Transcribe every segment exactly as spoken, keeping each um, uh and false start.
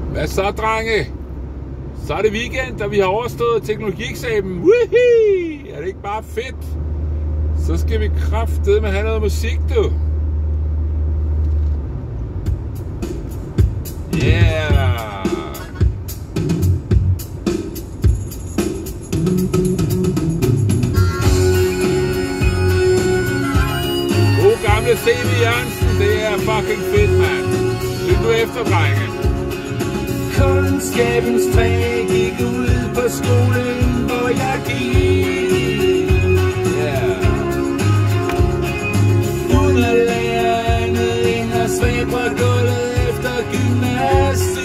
Hvad så, drenge? Så er det weekend, og vi har overstået teknologieksamen. Woohoo! Er det ikke bare fedt? Så skal vi kraftedeme have noget musik, du. Yeah! God gamle C V Jørgensen, det er fucking fedt, mand. Lyt nu efter, drenge. Kundskabens træ gik ud på skolen, hvor jeg gik. Yeah. Underlæreren ind og svæber gulvet efter gymnastik.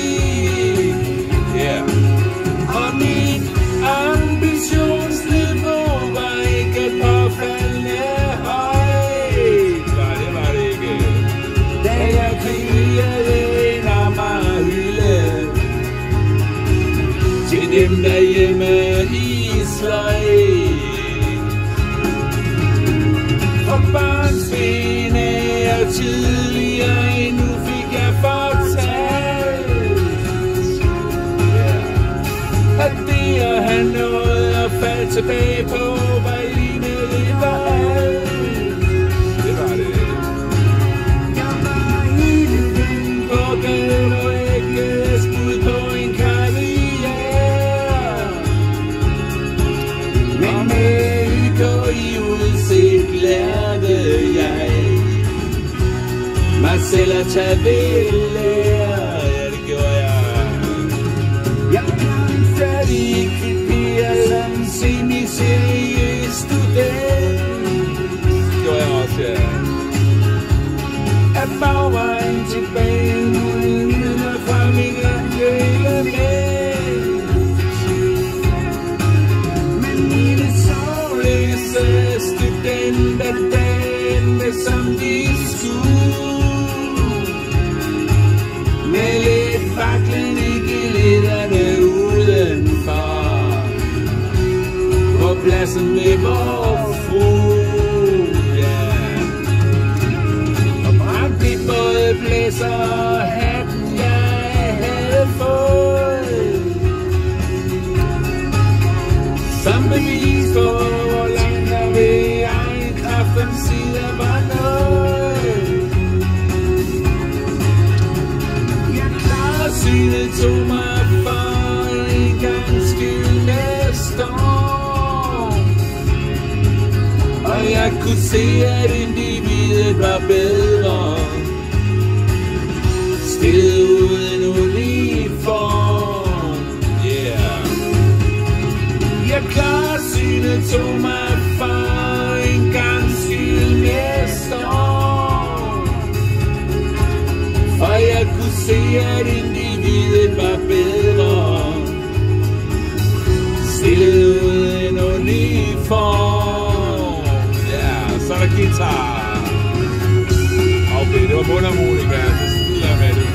Yeah. Og mit ambitionsniveau var ikke påfaldende højt. Nej, det var det ikke. Da jeg krigede en Amagerhylde til dem derhjemme i sløjd. For barnsbene og tidligere endnu fik jeg fortalt, at det at have noget at falde tilbage på var lignende det var alt. Det var det. Jeg var hele den på gaden og ikke skud på en karriere. Men med hygge i udsigt lærte jeg mig selv at tage ved lære. Ja, det gjorde jeg. Jeg var en færdig ekviperet som semi-seriøs student. Det gjorde jeg også, ja. Af bagvejen tilbage nogle midler fra mit element. Men mine sovløse studenter dagen som de skulle, med lidt vaklende geletterne udenfor, på pladsen med vor frue. Både blæser og hatten jeg havde fået, som bevis på hvor langt der ved egen kraft om sider var noget. Jeg klarede synet, tog mig for en gang skyld med storm, og jeg kunne se at individet var bedre stillet uden uniform. Yeah. Jeg klarede synet, tog mig for en gang skyld med storm, for jeg kunne se at individet var bedre stillet uden uniform. Ja, så er der guitar. Okay, det var mundharmonika, så skider jeg med det.